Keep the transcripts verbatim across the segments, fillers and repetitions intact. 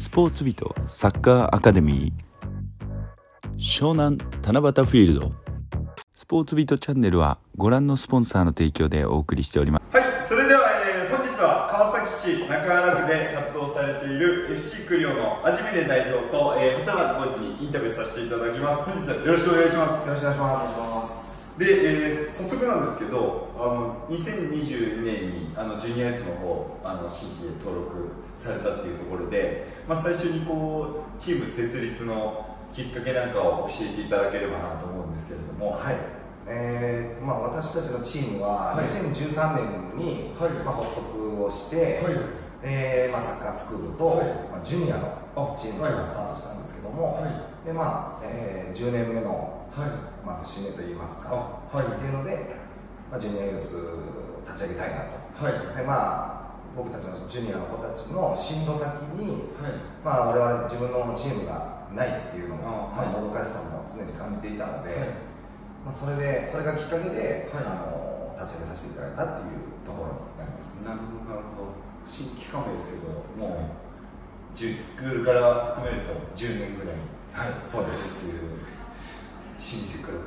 スポーツ人サッカーアカデミー湘南七夕フィールド。スポーツ人チャンネルはご覧のスポンサーの提供でお送りしております。 はい、それでは、えー、本日は川崎市中原区で活動されている エフシー クリオのアジメネ代表と、えー、畑中コーチにインタビューさせていただきます。本日はよろしくお願いします。 よろしくお願いします。 で、えー、早速なんですけど、あのにせんにじゅうにねんにあのジュニア S の方あの新規で登録されたっていうところで、まあ、最初にこうチーム設立のきっかけなんかを教えていただければなと思うんですけれども。 はい、えーまあ、私たちのチームはにせんじゅうさんねんに、はい、まあ、発足をして、はい、えーまあ、サッカースクールと、はい、まあ、ジュニアのチームからスタートしたんですけども、はい、でまあえー、じゅうねんめの、はい、まあ、節目といいますか、はい、っていうので、まあ、ジュニアユース立ち上げたいなと、はい、でまあ、僕たちのジュニアの子たちの進路先に、はい、まあ、我々自分のチームがないっていうのも、まあ、もどかしさも常に感じていたので、はい、まあ、それでそれがきっかけで、はい、あの立ち上げさせていただいたっていうところになります。 なるほどなるほど。新規加盟ですけどもう、スクールから含めるとじゅうねんぐらい。 はい、そうです。 老舗から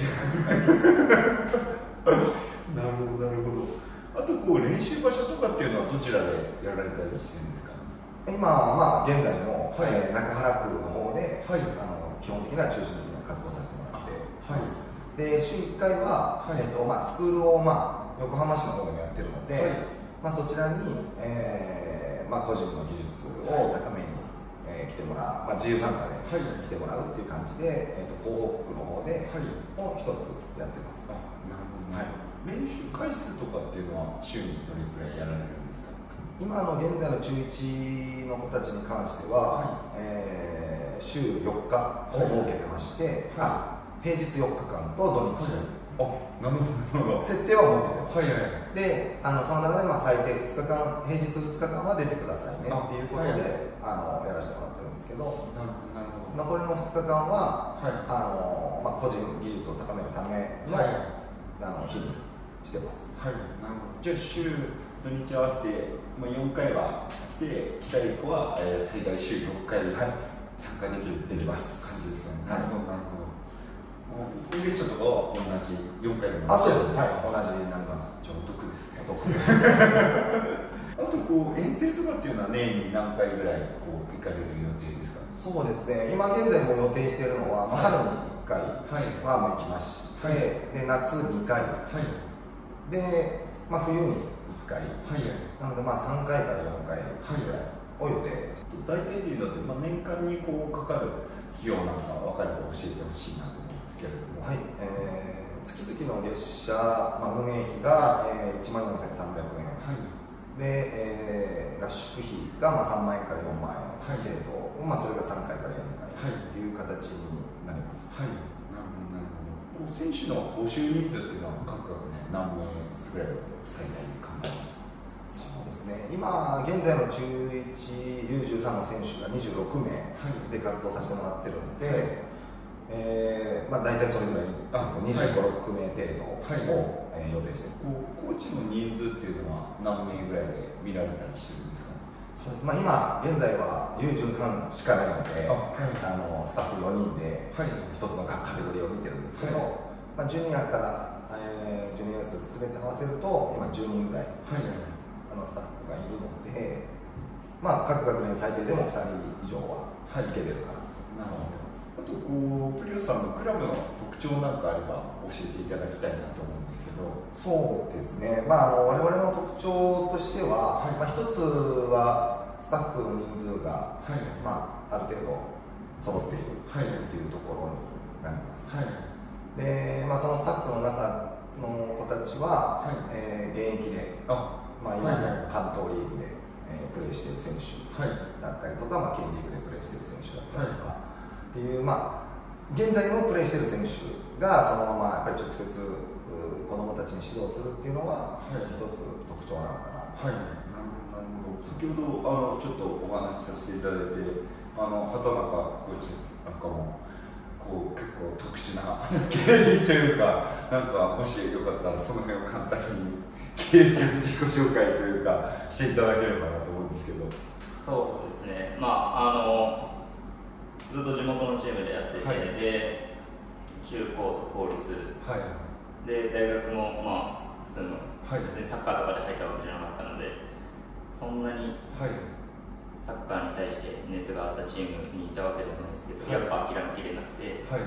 なるほどなるほど。あとこう練習場所とかっていうのはどちらでやられたりしてるんですか？ 今まあ現在の、はい、えー、中原区の方で、はい、あの基本的な中心的な活動をさせてもらってます。はい、で週いっかいは、はい、えーとまあ、スクールを、まあ、横浜市の方でもやってるので、はい、まあ、そちらに、えーまあ、個人の技術を高めに、えー、来てもらう、まあ、自由参加で来てもらうっていう感じで、えー、と広報局の方で、はい、を一つやってます。 あ、なるほど、ね、はい、練習回数とかっていうのは週にどれくらいやられるんですか？ 今の現在の中いちの子たちに関しては、はい、えー、週よっかを設けてまして、はい、あ、平日よっかかんと土日、 はい、あ、なるほど、 設定は設けてます。 はいはい、 で、あのその中でまあ最低ふつかかん、平日ふつかかんは出てくださいねっていうことで、はいはい、あのやらせてもらってるんですけど、なるほど、残りのふつかかんは、はい、あのまあ、個人技術を高めるための、はい、あの日にしてます。 はい、なるほど。じゃあ週土日合わせて、まあ、よんかいは来て、来たい子は、えー、最大週ろっかい参加できるっていう感じですね。なるほどなるほど。コンディションとかは同じよんかいの。 あ、そうです。はい、同じになります。 じゃあお得ですね。 お得です。 あとこう遠征とかっていうのは年に何回ぐらいこう行かれる予定ですか？ そうですね。今現在も予定しているのは、まあ、春にいっかいはもう行きまして、はい、で夏にかい、はい、で、まあ、冬にいっかい、はい、なのでまあさんかいからよんかいぐらいを予定して、 はい、大体でいうので、まあ、年間にこうかかる費用なんか分かれば教えてほしいなと思うんですけれども。 はい、えー、月々の月謝、まあ、運営費が、えー、いちまんよんせんさんびゃくえん、はい、で、えー、合宿費がまあさんまんえんからよんまんえん程度、はい、まあ、それがさんかいからよんかいっていう形になります。はい、 なるほどなるほど。選手の募集人数っていうのは各学年何名ぐらいを最大に考えてます？ そうですね、今現在の中いち、ユーじゅうさん の選手がにじゅうろくめいで活動させてもらってるので、はい、えーまあ、大体それぐらいですね、にじゅうご、ろくめい程度を、はい、えー、予定してこうコーチの人数っていうのは何名ぐらいで見られたりしてるんですか？ そうです、まあ、今現在は ユーじゅうさん しかないので、あ、はい、あのスタッフよにんで一つのカテゴリーを見てるんですけど、はい、まあ、ジュニアから、えー、ジュニア数全て合わせると今じゅうにんぐらい、はい、あのスタッフがいるので、まあ、各学年最低でもふたり以上はつけてるかなと思ってます。 あとこうプリオさんのクラブの特徴なんかあれば教えていただきたいなと思うんですけど。 そうですね、まあ、あの我々の特徴としては、はい、まあ、一つはスタッフの人数が、はい、まあ、ある程度揃っているというところになります。はい、で、まあ、そのスタッフの中の子たちは、はい、えー、現役で、あ、まあ、今の関東リーグで、えー、プレーしている選手だったりとか、まあ、県リーグでプレーしている選手だったりとか、っていう、まあ、現在もプレーしている選手がそのままやっぱり直接子どもたちに指導するっていうのは一つ特徴なのかな。はい、 なるほど。先ほどあのちょっとお話しさせていただいて、あの畑中コーチなんかもこう結構特殊な経歴というか、なんかもしよかったらその辺を簡単に経歴の自己紹介というかしていただければなと思うんですけど。 そうですね、 まああのずっと地元のチームでやってて、はい、で中高と公立、はい、で大学もまあ普通の、はい、別にサッカーとかで入ったわけじゃなかったので、そんなにサッカーに対して熱があったチームにいたわけではないですけど、はい、やっぱ諦めきれなくて、はい、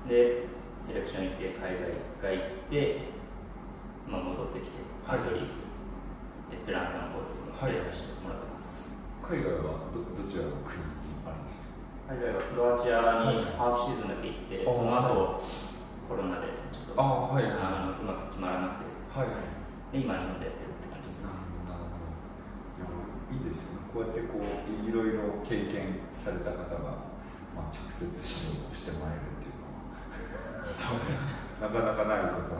でセレクション行って海外一回行って、まあ、戻ってきてカントリー、はい、エスペランサの方でプレーさせてもらってます。 海外は ど, どちらの国にあるんですか？ 海外はクロアチアにハーフシーズンだけ行って、はい、その後、はい、コロナでちょっとあ、はい、あのうまく決まらなくて、はい、で今日本でやってるって感じですね。 なるほど。いいですよね。こうやってこういろいろ経験された方が、まあ、直接指導をしてもらえるっていうのはそうですなかなかないこと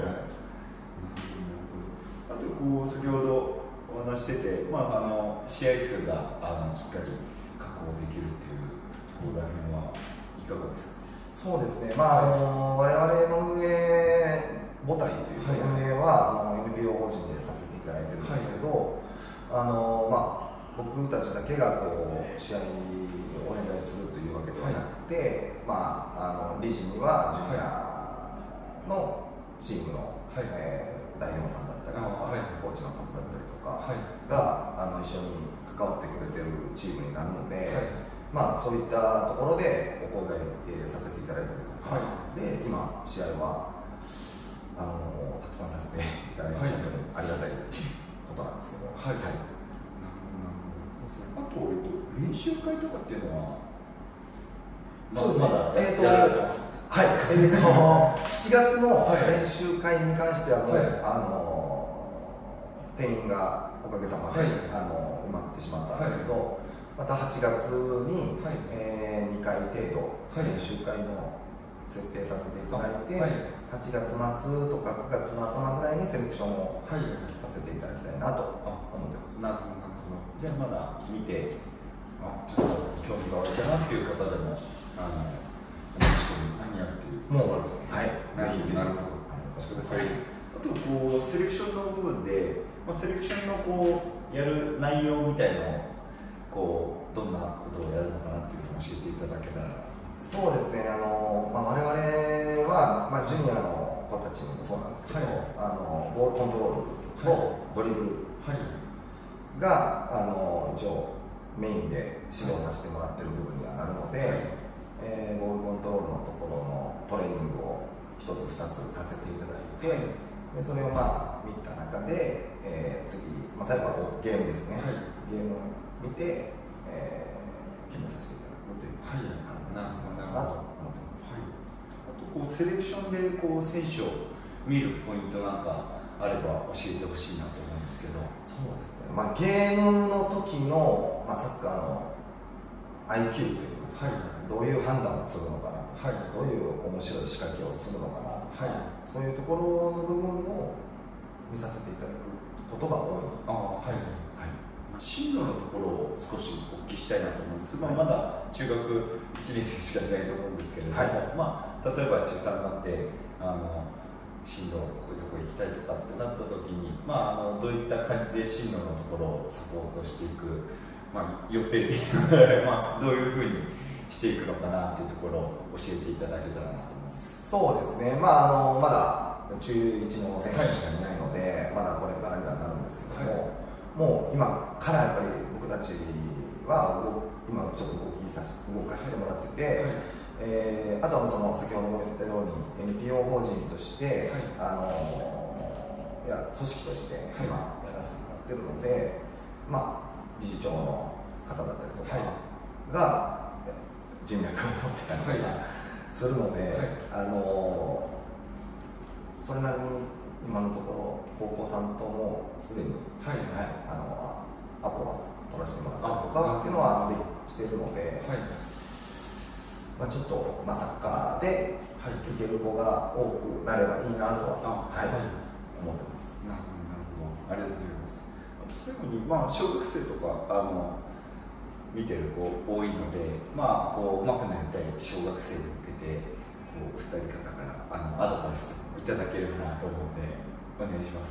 あとこう先ほどお話してて、まあ、あの試合数があのしっかり確保できるっていうところら辺はいかがですか？ そうですね、まあ、あの我々の運営母体というか、運営はあの エヌピーオー 法人でさせていただいてるんですけど、はい、あのまあ、僕たちだけがこう試合にお願いするというわけではなくて、はい、まあ、あの理事にはジュニアのチームの、はい、えー代表さんだったりとか、はい、コーチの方だったりとかが、はい、あの一緒に関わってくれてるチームになるので、はい、まあ、そういったところでお声がけさせていただいたりとか、はい、で今試合はあのたくさんさせていただいて、はい、本当にありがたいことなんですけど、はいはい、 あと、えっと、練習会とかっていうのはそうですね、まだやられてます。はい、えー、としちがつの練習会に関してはもう、はい、あの定員がおかげさまで、はい、あの埋まってしまったんですけど、はい、またはちがつに、はい、えー、にかい程度、はい、練習会の設定させていただいて、はい、はちがつまつとかくがつの頭ぐらいにセレクションをさせていただきたいなと思ってます。 なるほど、なるほど。じゃあまだ見て、あ、ちょっと興味が湧いたなっていう方でも、あの何やるっていうもうですね。はい。ぜひぜひ。 なるほど。お越しください。あとこうセレクションの部分で、まあ、セレクションのこうやる内容みたいのをこうどんなことをやるのかなっていうのを教えていただけたら。 そうですね。あのまあ我々はまあジュニアの子たちにもそうなんですけど、はい、あのボールコントロールとドリブルが、はい、あの一応メインで指導させてもらってる部分にはなるので。はい、えー、ボールコントロールのところのトレーニングをひとつふたつさせていただいて、はい、でそれをまあ見た中で、えー、次、まあ、最後はゲームですね、はい、ゲームを見て、えー、決めさせていただくという判断させてもらうかなと思ってます。はい、 あとこうセレクションでこう選手を見るポイントなんかあれば教えてほしいなと思うんですけど。 そうですね、まあ、ゲームの時の、まあ、サッカーの アイキュー といいますか、はい、どういう判断をするのかなと、はい、どういう面白い仕掛けをするのかなとか、はい、そういうところの部分を見させていただくことが多い。 あ、はい、はい、進路のところを少しお聞きしたいなと思うんですけど、まあ、まだ中学いちねん生しかいないと思うんですけれども、はい、まあ、例えば中さんになってあの進路こういうところ行きたいとかってなった時に、まあ、あのどういった感じで進路のところをサポートしていく、まあ、予定でまあ、どういうふうにしていくのかなっていうところを教えていただけたらなと思います。 そうですね、まあ、あのまだ中いちの選手しかいないので、はい、まだこれからにはなるんですけども、はい、もう今からやっぱり僕たちは今ちょっと動きさし動かしてもらってて、はい、えー、あとはその先ほども言ったように エヌピーオー 法人として、はい、あのいや組織として今やらせてもらってるので、まあ、理事長の方だったりとかが人脈を持ってたりとかするので、はい、あのそれなりに今のところ高校さんともすでに、はいはい、あのアポは取らせてもらったりとかっていうのはしているので、はい、まあ、ちょっと、まあ、サッカーでいける子が多くなればいいなとは、はいはい、思ってます。 なるほど、ありがとうございます。あと最後に、まあ、小学生とかあの見てる子多いので、まあ、こううまくなりたい小学生に向けてこうふたり方からあのアドバイスいただければなと思うのでお願いします。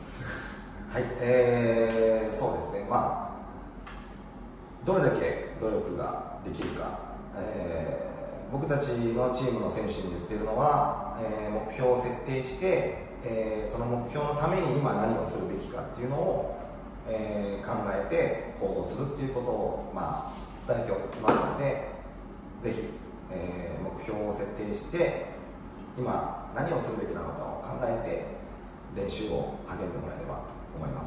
はい、えー、そうですね、まあ、どれだけー、努力ができるか、えー、僕たちのチームの選手に言っているのは、えー、目標を設定して、えー、その目標のために今何をするべきかっていうのを、えー、考えて行動するっていうことを、まあ、伝えておきますので、ぜひ、えー、目標を設定して今何をするべきなのかを考えて練習を励んでもらえればと思います。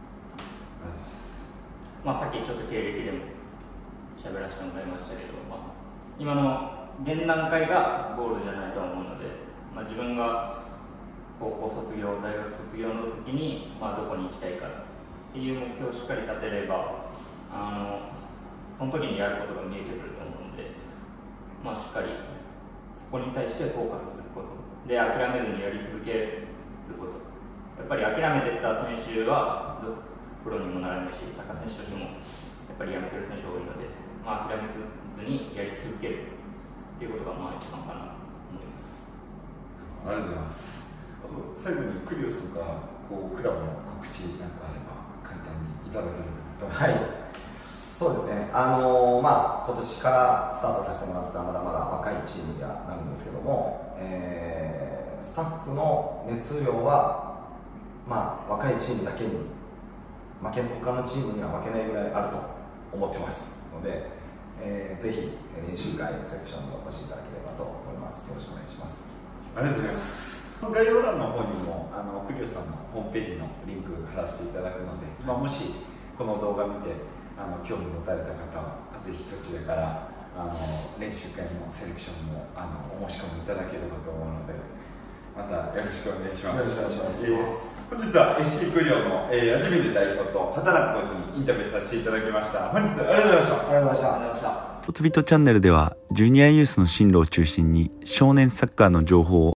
まあ、さっきちょっと経歴でも喋らせてもらいましたけど、まあ、今の現段階がゴールじゃないと思うので、まあ、自分が高校卒業、大学卒業の時に、まあ、どこに行きたいかっていう目標をしっかり立てれば、あのその時にやることが見えてくると思うので、まあ、しっかりそこに対してフォーカスすることで、諦めずにやり続けること。やっぱり諦めていった選手はプロにもならないし、サッカー選手としてもやっぱり辞めてる選手が多いので、まあ、諦めずにやり続けるっていうことがまあ一番かなと思います。 ありがとうございます。あと最後にクリオさんがこうクラブの告知なんかあれば簡単にいただけると。 はい、そうですね、あのーまあ、今年からスタートさせてもらったまだまだ若いチームにはなるんですけども、えー、スタッフの熱量は、まあ、若いチームだけに負け他のチームには負けないぐらいあると思ってますので、えー、ぜひ練習会セクションにお越しいただければと思います。よろしくお願いします。 ありがとうございます。概要欄の方にもあのクリオさんのホームページのリンク貼らせていただくので、まあ、もしこの動画見てあの興味持たれた方はぜひそちらからあの練習会のセレクションもあのお申し込みいただければと思うので、またよろしくお願いします。 よろしくお願いします。 えー、本日は エフシー クリオの、えー、初めて代表と畑中コーチにインタビューさせていただきました。本日ありがとうございました。 ありがとうございました。 スポーツビットチャンネルではジュニアユースの進路を中心に少年サッカーの情報を